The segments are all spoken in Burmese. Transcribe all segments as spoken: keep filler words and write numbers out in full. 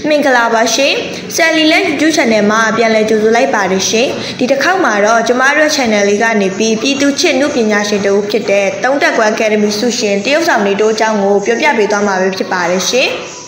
မင်္ဂလာပါရှင်ဆယ်လီလက် YouTube channel မှာပြန်လည်ကြိုဆိုလိုက်ပါတယ်ရှင်ဒီတစ်ခေါက်မှာတော့ကျမတို့ channel လေးကနေပြီးပြည်သူချစ်နုပညာရှင်တို့ဖြစ်တဲ့တုံးတက်ကွာ Academy ဆုရှင်တရုတ်ဆောင်နေတို့အကြောင်းကိုပြောပြပေးသွားမှာပဲဖြစ်ပါတယ်ရှင်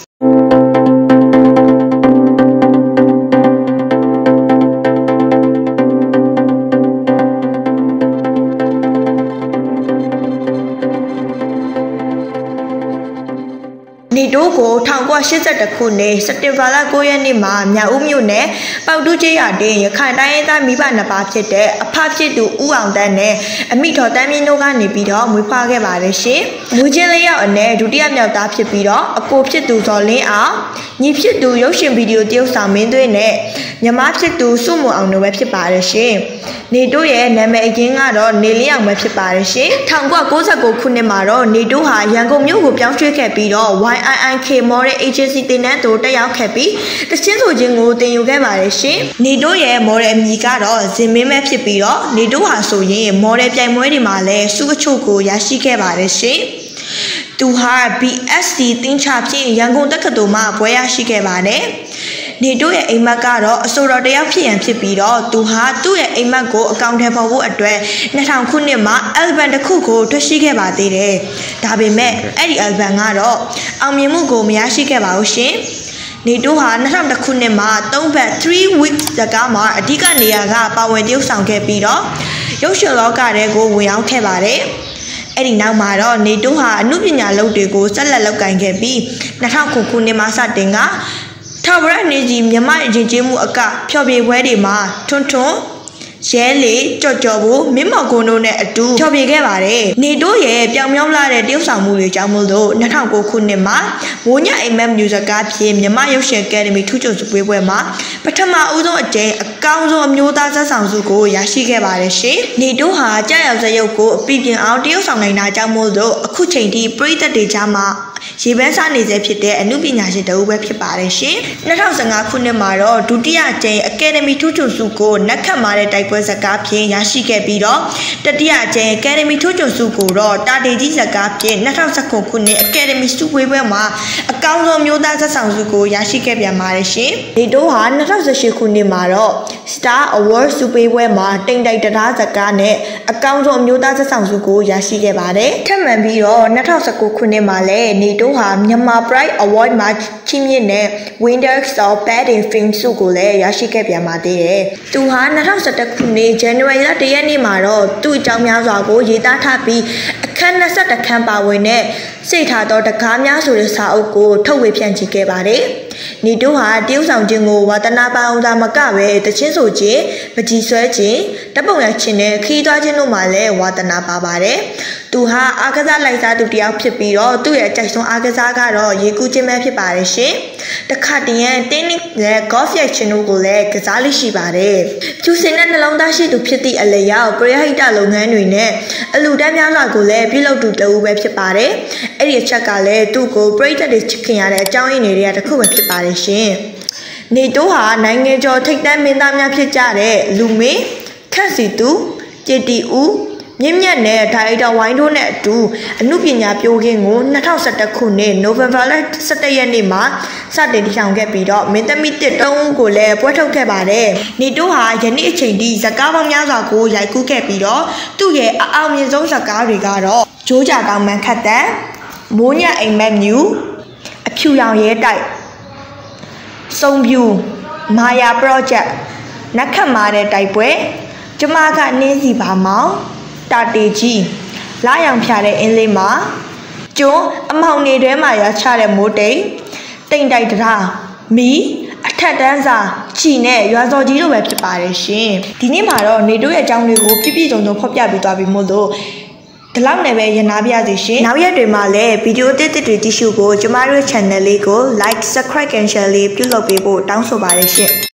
နေတို့ကို၁၉၈၁ခုနှစ်စက်တင်ဘာလ၉ရက်နေ့မှာမြောက်ဦးမြို့နယ်ပေါက်တူးကျေးရွာတွင်ရခိုင်တိုင်းရင်းသားမိဘနှစ်ပါးဖြစ်တဲ့အဖဖြစ်သူဦးအောင်တန်းနဲ့အမိတော်တန်းမြင့်တို့ကနေပြီးတော့မွေးဖွားခဲ့ပါတယ်ရှင်။မွေးချင်းလေးယောက်အနက်ဒုတိယမြောက်သားဖြစ်ပြီးတော့အကိုဖြစ်သူဇော်လင်းအောင်ညီဖြစ်သူရုပ်ရှင်ဗီဒီယိုတရုပ်ဆောင်မင်းသွေးနဲ့ညီမဖြစ်သူစုမွန်အောင်တို့ပဲဖြစ်ပါတယ်ရှင်။နေတို့ရဲ့နာမည်အရင်းကတော့နေလင်းအောင်ပဲဖြစ်ပါတယ်ရှင်။၁၉၉၉ခုနှစ်မှာတော့နေတို့ဟာရန်ကုန်မြို့ကိုပြောင်းရွှေ့ခဲ့ပြီးတော့ ဝိုင် အိုင် အိုင် ကေ Model Agency တင်နန်းတို့တက်ရောက်ခဲ့ပြီးတချင်းဆိုခြင်းကိုတင်ယူခဲ့ပါတယ်ရှင်။နေတို့ရဲ့ model အမည်ကတော့ဇင်မင်းပဲဖြစ်ပြီးတော့နေတို့ဟာဆိုရင် model ပြိုင်ပွဲတွေမှာလည်းစုအချို့ကိုရရှိခဲ့ပါတယ်ရှင်။သူဟာ ဘီ အက်စ် စီ သင်္ချာဖြင့်ရန်ကုန်တက္ကသိုလ်မှဘွဲ့ရရှိခဲ့ပါတယ်။နေတို့ရဲ့အိမ်မက်ကတော့အဆိုတော်တယောက်ဖြစ်ရန်ဖြစ်ပြီးတော့သူဟာသူ့ရဲ့အိမ်မက်ကိုအကောင့်ထဲပေါ်ဖို့အတွက်၂၀၀၀ခုနှစ်မှာ album တစ်ခုကိုထွက်ရှိခဲ့ပါသေးတယ်။ဒါပေမဲ့အဲ့ဒီ album ကတော့အောင်မြင်မှုကိုမရရှိခဲ့ပါဘူးရှင်။နေတို့ဟာ၂၀၀၁ခုနှစ်မှာသုံးဘတ် three weeks ဇာတ်ကားမှာအဓိကနေရာကပါဝင်တရုပ်ဆောင်ခဲ့ပြီးတော့ရုပ်ရှင်လောကထဲကိုဝင်ရောက်ခဲ့ပါတယ်။အဲ့ဒီနောက်မှာတော့နေတို့ဟာအမှုပညာလုပ်တွေကိုဆက်လက်လုပ်ကိုင်ခဲ့ပြီး၂၀၀၉ခုနှစ်မှာစတင်ကထာဝရနေကြီးမြမအရင်ကျေးမှုအကဖျော်ဖြေပွဲတွေမှာထွန်းထွန်းရဲလေကြော်ကြော်ဖို့မင်းမော်ကုန်းတို့နဲ့အတူဖျော်ဖြေခဲ့ပါတယ်နေတို့ရဲ့ပြောင်မြောက်လာတဲ့တရုတ်ဆောင်မှုတွေကြောင့်မို့လို့၂၀၀၉ခုနှစ်မှာမိုးညအိမ်မက်မြူဇကားဖြင့်မြမရုပ်ရှင်အကယ်ဒမီထူးချွန်ဆုပွဲမှာပထမဦးဆုံးအကြိမ်အကောင်းဆုံးအမျိုးသားဇာတ်ဆောင်ဆုကိုရရှိခဲ့ပါတယ်ရှင်နေတို့ဟာကြာရောက်စရုပ်ကိုအပြည့်ပြင်းအောင်တရုတ်ဆောင်နိုင်တာကြောင့်မို့လို့အခုချိန်ထိပရိသတ်တွေကြားမှာရေပန်းစားနေစေဖြစ်တဲ့အမှုပညာရှင်တဦးပဲဖြစ်ပါတယ်ရှင်။၂၀၁၅ခုနှစ်မှာတော့ဒုတိယကြိမ်အကယ်ဒမီထူးချွန်ဆုကိုနက်ခတ်မာတဲ့တိုက်ပွဲဇာတ်ကားဖြင့်ရရှိခဲ့ပြီးတော့တတိယကြိမ်အကယ်ဒမီထူးချွန်ဆုကိုတော့တာတေကြီးဇာတ်ကားဖြင့်၂၀၁၉ခုနှစ်အကယ်ဒမီဆုပွဲမှာအကောင်းဆုံးမျိုးသားဇာတ်ဆောင်ဆုကိုရရှိခဲ့ပြန်ပါတယ်ရှင်။ဒီတို့ဟာ၂၀၁၈ခုနှစ်မှာတော့ Star Award ဆုပေးပွဲမှာတိမ်တိုက်တရားဇာတ်ကားနဲ့အကောင်းဆုံးမျိုးသားဇာတ်ဆောင်ဆုကိုရရှိခဲ့ပါတယ်။ထပ်မံပြီးတော့၂၀၁၉ခုနှစ်မှာလည်းနေတို့ဟာမြန်မာ Pride Award မှာချီးမြှင့်တဲ့ Winners of Best in Film ဆုကိုလည်းရရှိခဲ့ပြန်ပါသေးတယ်။သူဟာ၂၀၁၁ခုနှစ် January လ၁ရက်နေ့မှာတော့သူ့အကြောင်းများစွာကိုရေးသားထားပြီးအခန်း၂၁ခန်းပါဝင်တဲ့စိတ်ထားသောတကားများဆိုတဲ့စာအုပ်ကိုထုတ်ဝေဖြန့်ချိခဲ့ပါတယ်။နေတို့ဟာတရုတ်ဆောင်ခြင်းကိုဝါသနာပါအောင်သာမကပဲတချင်းဆိုခြင်းပကြီးဆွဲခြင်းတပုံရိုက်ခြင်းနဲ့ခီးသွားခြင်းတို့မှာလည်းဝါသနာပါပါတယ်။သူဟာအားကစားလိုက်စားသူတယောက်ဖြစ်ပြီးတော့သူ့ရဲ့အကြိုက်ဆုံးအားကစားကတော့ရေကူးခြင်းပဲဖြစ်ပါတယ်ရှင်။တခါတည်းရန်တင်းနစ်နဲ့ golf ရိုက်ခြင်းတို့ကိုလည်းကစားလိရှိပါတယ်။ဖြူစင်တဲ့နှလုံးသားရှိသူဖြစ်သည့်အလျောက်ပရိဟိတလုပ်ငန်းတွေနဲ့အလူတန်းများစွာကိုလည်းပြုလုပ်သူတဦးပဲဖြစ်ပါတယ်။အဲ့ဒီအချက်ကလည်းသူ့ကိုပရိသတ်တွေချစ်ခင်ရတဲ့အကြောင်းရင်းတွေကတစ်ခုပဲဖြစ်ပါတယ်ရှင်။နေတို့ဟာနိုင်ငံကျော်ထိပ်တန်းမင်းသားများဖြစ်ကြတဲ့လူမင်းခန့်စီသူကြည်တီဦးမြင့်မြတ်နဲ့ဒါရိုက်တာဝိုင်းတို့နဲ့အတူအမှုပညာပြိုးခင်းကို၂၀၁၁ခုနှစ်နိုဝင်ဘာလ၁၁ရက်နေ့မှာစတင်တည်ထောင်ခဲ့ပြီးတော့မင်းသမီးတစ်တုံးကိုလည်းပွဲထုတ်ခဲ့ပါတယ်။နေတို့ဟာယနေ့အချိန်ထိဇာတ်ကားပေါင်းများစွာကိုရိုက်ကူးခဲ့ပြီးတော့သူ့ရဲ့အအောင်မြင်ဆုံးဇာတ်ကားတွေကတော့ဂျိုးကြတောင်မန်ခတ်တန်မိုးညအိမ်မက်မြူအဖြူရောင်ရဲတိုက်စုံပြူမာယာ project နက်ခတ်မာတဲ့တိုက်ပွဲကျမကနင်းစီပါမောင်တာတေကြီးလာရောင်ဖြာတဲ့အင်းလေးမှာကျွန်းအမောင်နေထဲမှာရချတဲ့မိုးတိမ်တိမ်တိုက်တရားမီအထက်တန်းစာချီနဲ့ရွာစော်ကြီးတို့ပဲဖြစ်ပါတယ်ရှင်ဒီနေ့မှာတော့နေတို့ရဲ့အကြောင်းတွေကိုပြည့်ပြည့်စုံစုံဖော်ပြပေးသွားပြီမို့လို့ဒီလောက်နဲ့ပဲရနာပြရစီရှင်နောက်ရက်တွေမှာလည်းဗီဒီယိုတစ်တစ်တွေကြည့်ရှုဖို့ကျမတို့ channel လေးကို like subscribe and share လေးပြုလုပ်ပေးဖို့တောင်းဆိုပါတယ်ရှင်